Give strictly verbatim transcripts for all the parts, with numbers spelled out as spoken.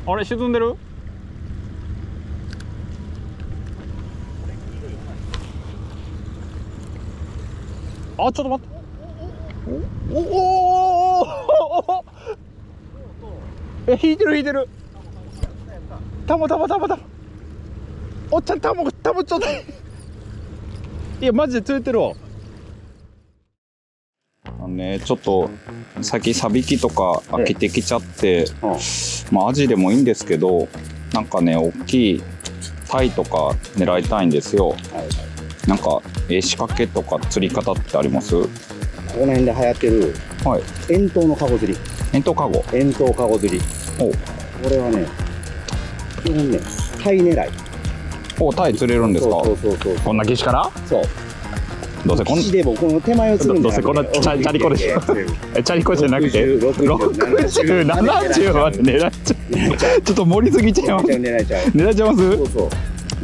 あれ沈んでる？あ、ちょっと待って。おおお。え、引いてる引いてる。タモタモタモタモ。おっちゃんタモタモちょっと。いやマジで釣れてるわ。あのね、ちょっと先サビキとか飽きてきちゃって、まあアジでもいいんですけど、なんかね大きいタイとか狙いたいんですよ。なんかえ仕掛けとか釣り方ってあります？ この辺で流行ってる、はい、円筒のカゴ釣り。 円筒カゴ。 円筒カゴ釣り。お、これはね、基本ね、タイ狙い。 お、タイ釣れるんですか？ そうそうそうそう。 こんな岸から？ そう。 どうせこん岸でもこの手前を釣るんじゃなくて、 どうせこのチャリコでしょ。チャリコじゃなくて、ろくじゅう、ななじゅうまで狙っちゃう。ちょっと盛りすぎちゃいます。 狙っちゃう。 狙っちゃいます？ そうそう。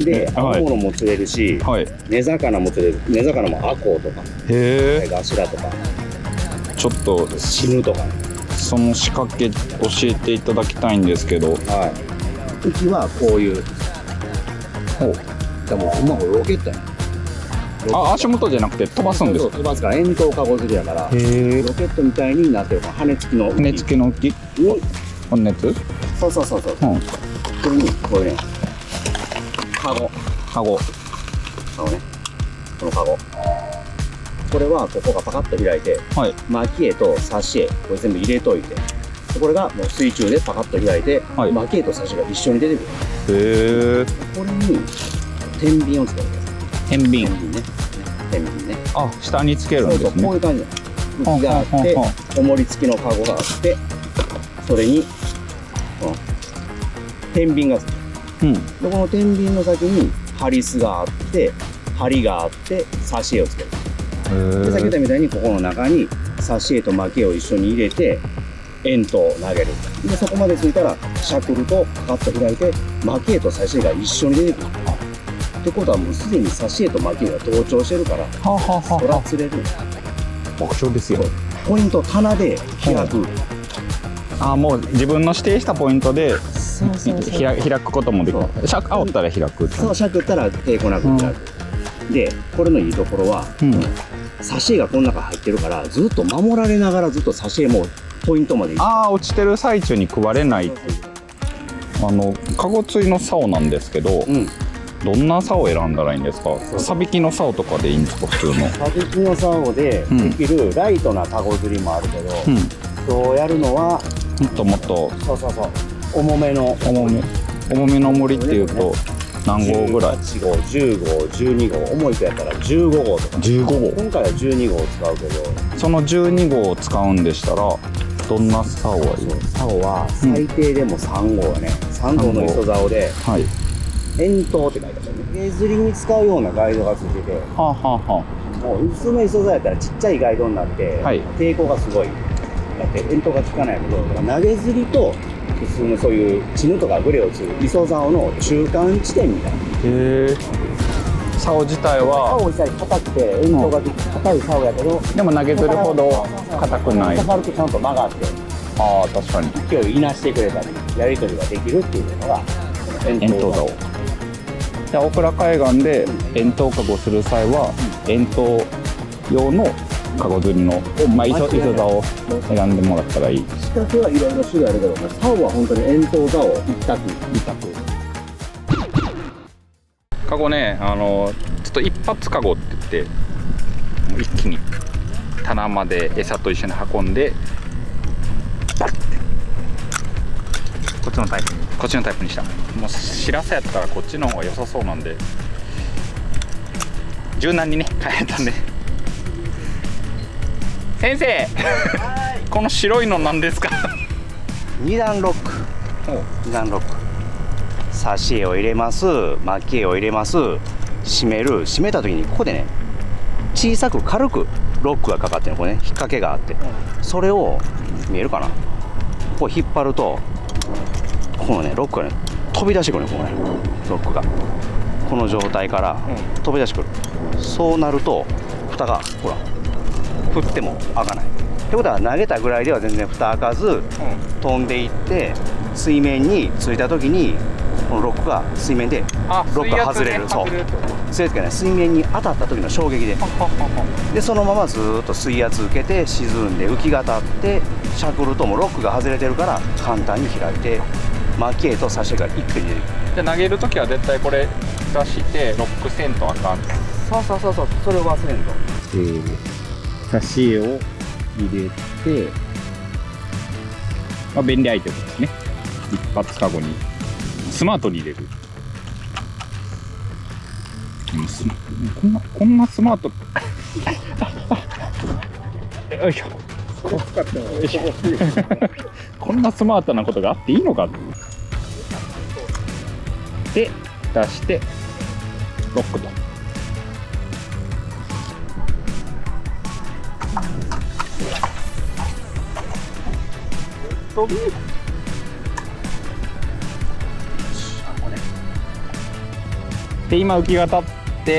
で、青物も釣れるし、根魚も釣れる。根魚もアコウとか、 へえ。 ガシラとか。 ちょっと死ぬとか。 その仕掛け教えていただきたいんですけど。 はい。うちはこういう。ほう。でも、うまくロケットやね。 あ、足元じゃなくて飛ばすんですか？ 飛ばすから円筒カゴ釣りやから、ロケットみたいになってるから、羽根付きの羽根付きの浮きに骨熱？ そうそうそうそう、うん、これにこれねカゴカゴカゴね、このカゴ、これはここがパカッと開いて、はい、巻き絵と刺し絵これ全部入れといて、これがもう水中でパカッと開いて、はい、巻き絵と刺し絵が一緒に出てくる。へえ。これに天秤をつけるんです。天秤ね、天秤ね。 あ、下につけるんですね。 そうそう、こういう感じ。浮きがあって、重り付きのカゴがあって、それにこの天秤がつく。うん。でこの天秤の先にハリスがあって、針があって刺し絵をつける。で先言ったみたいにここの中に刺し絵と巻き絵を一緒に入れて円筒を投げる。でそこまでついたらシャクルとパカッと開いて巻き絵と刺し絵が一緒に出てくる。ってことはもうすでに刺し絵と巻き絵が同調してるから、そら釣れる。 爆笑ですよ。 ポイント棚で開く。 あ、もう自分の指定したポイントで開くこともできる。シャク煽ったら開く。 そう、シャクったら抵抗なく開く。でこれのいいところは、うん、刺し絵がこの中入ってるからずっと守られながらずっと刺し絵もポイントまで。 ああ、落ちてる最中に食われないっていう。あのカゴ釣りの竿なんですけど、うん、どんな竿を選んだらいいんですか？サビキの竿とかでいいんですか？普通のサビキの竿でできるライトなカゴ釣りもあるけど、うん、今日やるのはもっともっとそうそうそう重めの重め重めの重りっていうと何号ぐらい？ じゅうはち号、じゅう号、じゅうに号、重いとやったらじゅうご号とか。 じゅうご号。 今回はじゅうに号を使うけど、 そのじゅうに号を使うんでしたらどんな竿がいい？ 竿は最低でもさん号やね。さん号の磯竿で、はい、円筒って書いてあるね。絵釣りに使うようなガイドがついてて、はあはあはあ、もう普通の磯竿やったらちっちゃいガイドになって、はい、抵抗がすごい。だって円筒が効かないけど、投げ釣りと普通のそういうチヌとかグレを釣る磯竿の中間地点みたいな。へえ。 竿自体は竿自体硬くて円筒が硬い竿やけど、 でも投げ釣るほど硬くない。 刺さるとちゃんと曲がって、 ああ確かに勢いをいなしてくれたりやり取りができるっていうのが円筒竿。 じゃあ大倉海岸で円筒カゴする際は円筒用のカゴ釣りの、まあ、磯竿を選んでもらったらいい。 仕掛けはいろいろ種類あるけど、竿は本当に円筒竿一択一択。 カゴね、あのちょっと一発カゴって言ってもう一気に棚まで餌と一緒に運んでバッてこっちのタイプこっちのタイプにした。もうしらせやったらこっちの方が良さそうなんで柔軟にね変えたんで。先生この白いの何ですか？ 二段ロック。二段ロック。刺し絵を入れます、巻き絵を入れます、締める。締めた時にここでね小さく軽くロックがかかってるの、これね引っ掛けがあって、それを見えるかな、こう引っ張るとこのねロックがね飛び出してくるね、このねロックがこの状態から飛び出してくる。そうなると蓋がほら振っても開かないってことは、投げたぐらいでは全然蓋開かず、うん、飛んでいって水面についた時にこのロックが水面でロックが外れる。そうそういう時はね、水面に当たった時の衝撃ででそのままずーっと水圧受けて沈んで浮きが立ってしゃくるともうロックが外れてるから簡単に開いて巻き絵と差し絵が一気に出てくる。 じゃあ投げる時は絶対これ出してロックせんとあかん。 そうそうそうそう、それを忘れんと。 えー、差し絵を入れて、まあ、便利アイテムですね。一発カゴにスマートに入れる。うんスマこんなこんなスマートよいしょよいしょこんなスマートなことがあっていいのかで出してロックと。飛びで今浮きが立って、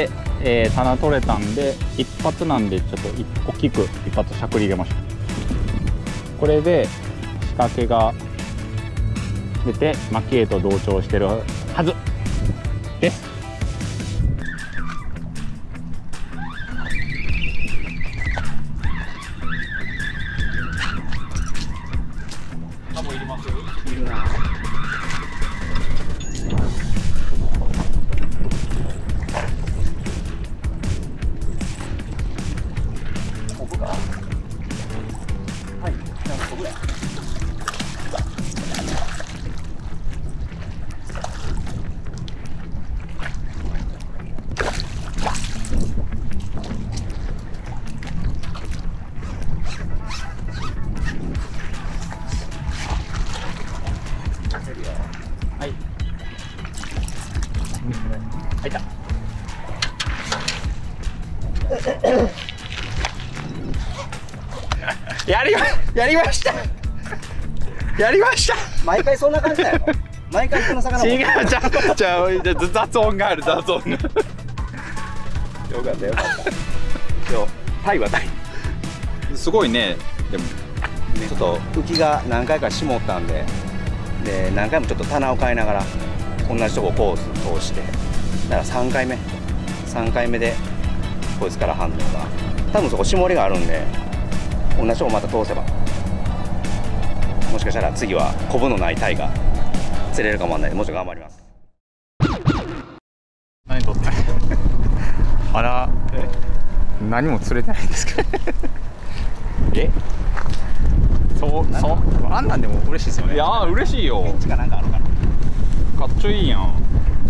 えー、棚取れたんで一発なんでちょっと大きく一発しゃくり入れましょう。これで仕掛けが出て蒔絵と同調してるはずです。あ、もういります？いるな。やりま、やりましたやりました毎回そんな感じだよ。毎回この魚も違う、ちゃうちゃう雑音がある、雑音がよかったよかった今日タイはタイすごいね。でもちょっと浮きが何回か絞ったんでで何回もちょっと棚を変えながら同じとこコース通してだからさんかいめさんかいめでこいつから反応が多分そこ絞りがあるんで同じとこまた通せばもしかしたら次はコブのないタイが釣れるかもわかんないでもうちょっと頑張ります。 何取ったあら何も釣れてないんですけどえそうそうあんなんでも嬉しいですよね。いやー嬉しいよ。 ペンチかなんかあるかな。 かっちょいいやん。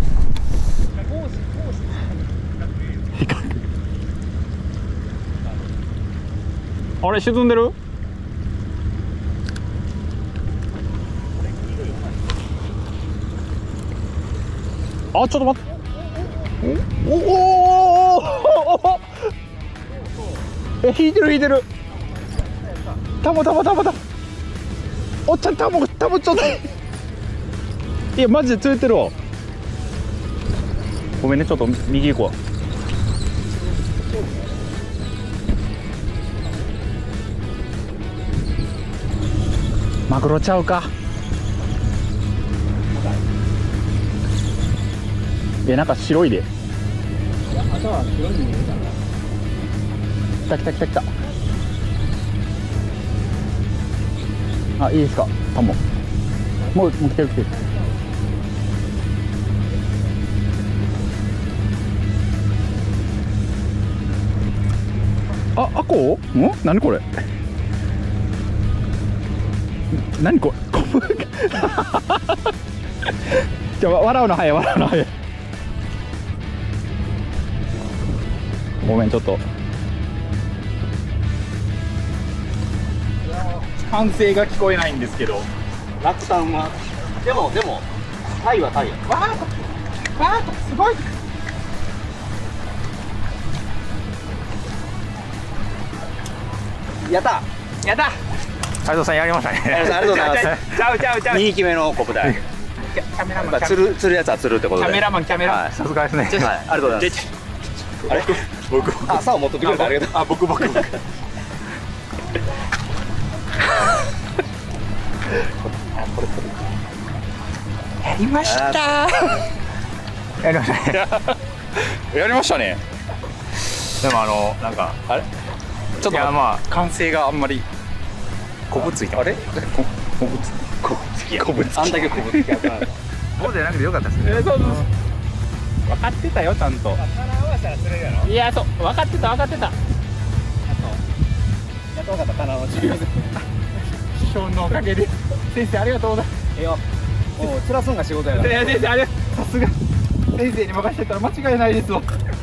あれ沈んでる？あ、ちょっと待って。おおおえ、引いてる引いてる。たまたまたまた。おっちゃんたもたもちょっと。いやマジで釣れてるわ。ごめんねちょっと右行こう。マグロちゃうか。え、なんか白いで。 頭は白に見えるかな。 来た来た来た来た。あ、いいですか。タモ。もうもう来てる来てる。あ、あこう？ん？何これ？何これ？じゃ笑うの早い笑うの早い。ごめんちょっと。歓声が聞こえないんですけど。 落胆はでもでもタイはタイや。 わーっとわーっとすごい。 やったやった斉藤さんやりましたね。 ありがとうございます。 ちゃうちゃうちゃう。 にひきめのコブダイ。 キャメラマン。 釣る釣るやつは釣るってことで。 キャメラマンキャメラマン。さすがですね。 はい、ありがとうございます。あれ？僕あ、竿持っとってくれてありがとう。 あ、僕僕僕。 やりましたやりましたねやりましたね。でもあのなんかあれちょっとまあ完成があんまりこぶついてます。あれここぶつこぶつきやこぶつきあんだけこぶつきやからそうじゃなくてよかったですね。そうそう分かってたよちゃんと。いやそう分かってた分かってた。あとやっと分かったかな。師匠のおかげで先生ありがとうございます。ええよもうつらそうな仕事やから。いや先生あれさすが先生に任せてたら間違いないですわ。